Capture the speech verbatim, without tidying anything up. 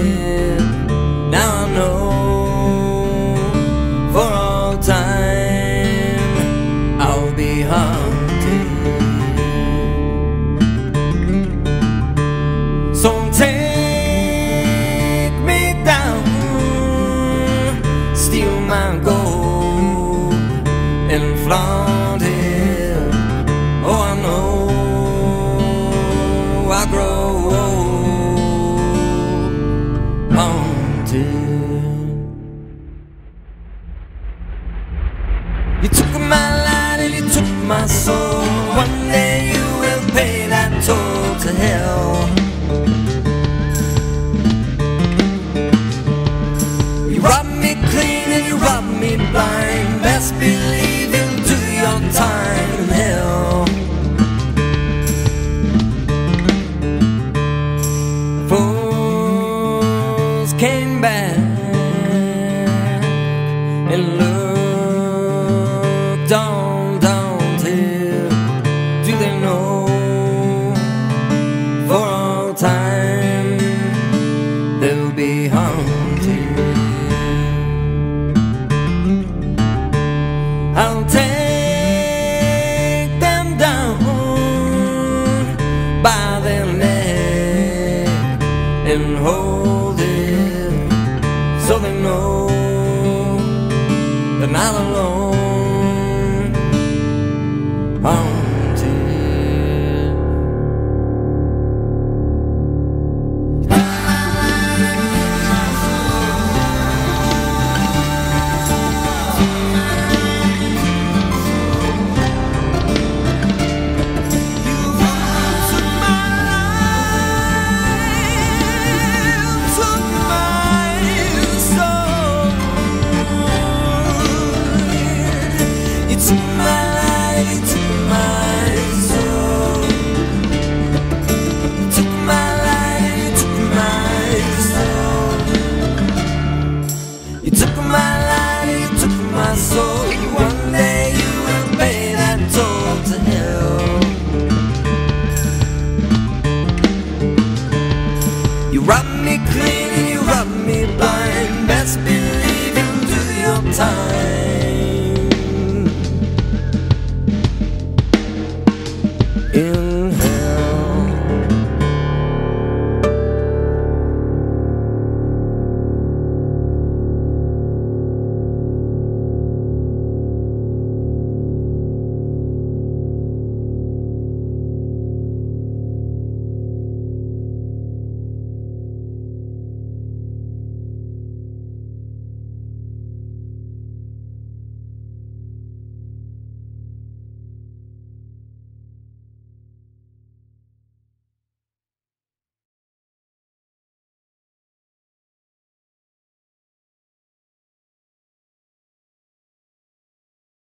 Now I know for all time I'll be haunted. So take me down, steal my gold and flaunt it. Oh, I know I grow haunted. You took my light and you took my soul. One day you will pay that toll to hell. You robbed me clean and you robbed me blind. Best believe you'll do your time in hell. Fools came back and looked on down till, do they know for all time they'll be haunted? I'll take them down by their neck and hold it so they know they're not alone.